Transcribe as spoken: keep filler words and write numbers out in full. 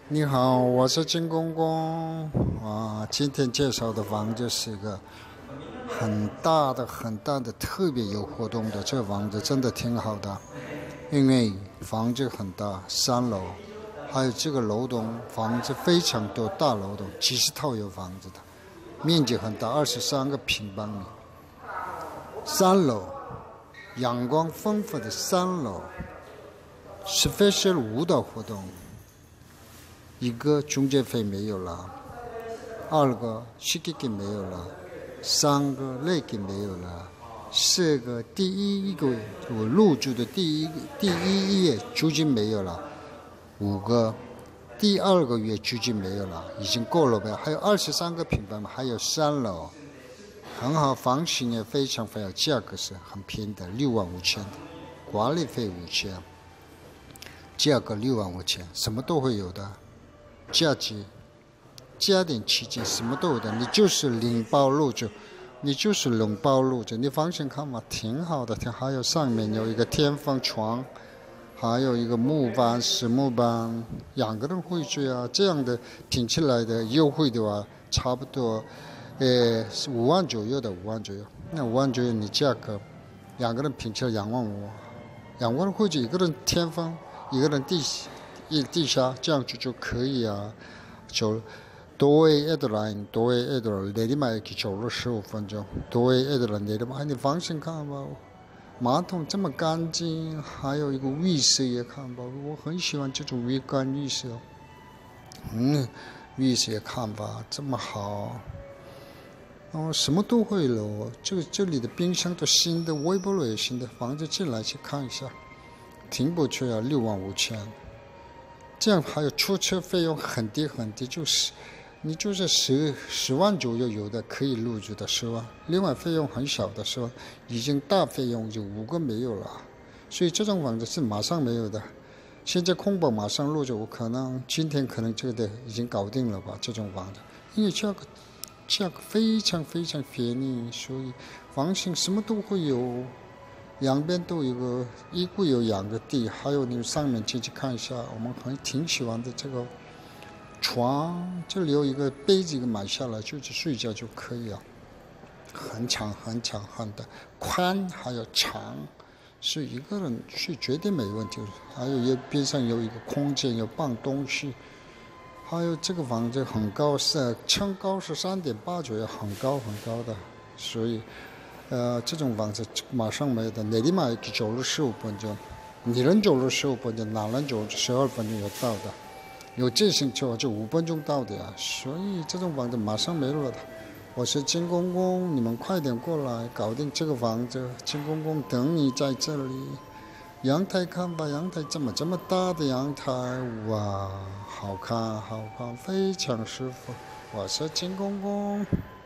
你好，我是金公公啊。今天介绍的房子是一个很大的、很大的、特别有活动的。这个房子真的挺好的，因为房子很大，三楼，还有这个楼栋房子非常多，大楼栋几十套有房子的，面积很大，二十三个平方米。三楼，阳光丰富的三楼，是非是舞蹈活动。一个中介费没有了，二个洗衣机没有了，三个内给没有了，四个第一个我入住的第一第一页租金没有了，五个第二个月租金没有了，已经够了呗。还有二十三个平方米，还有三楼，很好，房型也非常非常，价格是很便宜的，六万五千，管理费五千，价格六万五千，什么都会有的。家具、家电器件什么都有的，你就是领包入住，你就是领包入住。你放心看嘛，挺好的。还有上面有一个天房床，还有一个木板、实木板，两个人会住啊。这样的拼起来的优惠的话，差不多，呃，五万左右的，五万左右。那五万左右，你价格两个人拼起来两万五，两个人会住，一个人天房，一个人地。一地下这样子就可以啊，就多维 Adeline， 多维 Adeline， 내리막走路十五分钟，多维 Adeline 내리막，你放心看吧，马桶这么干净，还有一个浴室也看吧，我很喜欢这种浴缸浴室，嗯，浴室也看吧，这么好，哦，什么都会了，这这里的冰箱都新的，微波炉也新的，房子进来去看一下，挺不错啊，六万五千。这样还有出车费用很低很低，就是你就是十十万左右有的可以入住的十万，另外费用很小的十万，已经大费用就五个没有了，所以这种房子是马上没有的。现在空房马上入住，我可能今天可能就得已经搞定了吧，这种房子，因为价格价格非常非常便宜，所以房型什么都会有。两边都有个衣柜，有两个地，还有你上面进去看一下，我们很挺喜欢的这个床，这里有一个杯子，一个买下来就是睡觉就可以了，很长很长很的宽，还有长，是一个人睡绝对没问题。还有一边上有一个空间，有放东西，还有这个房子很高，是称高是三点八左右，很高很高的，所以。呃，这种房子马上没有的，내리막走路十五分钟，女人走路十五分钟，男人走路十二分钟就到的，有自行车就五分钟到的呀。所以这种房子马上没有了的。我是金公公，你们快点过来搞定这个房子，金公公等你在这里。阳台看吧，阳台这么这么大的阳台，哇，好看好看，非常舒服。我是金公公。